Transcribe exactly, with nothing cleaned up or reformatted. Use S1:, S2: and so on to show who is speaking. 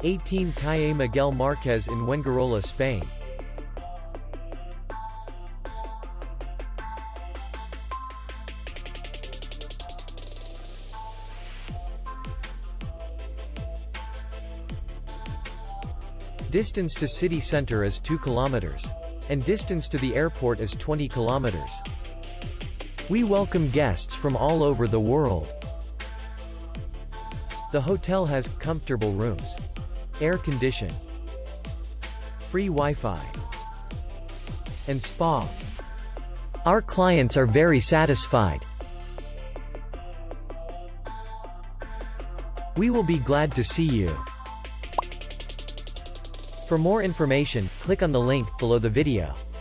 S1: eighteen Calle Miguel Marquez in Fuengirola, Spain. Distance to city center is two kilometers. And distance to the airport is twenty kilometers. We welcome guests from all over the world. The hotel has comfortable rooms, air condition, free Wi-Fi, and spa. Our clients are very satisfied. We will be glad to see you. For more information, click on the link below the video.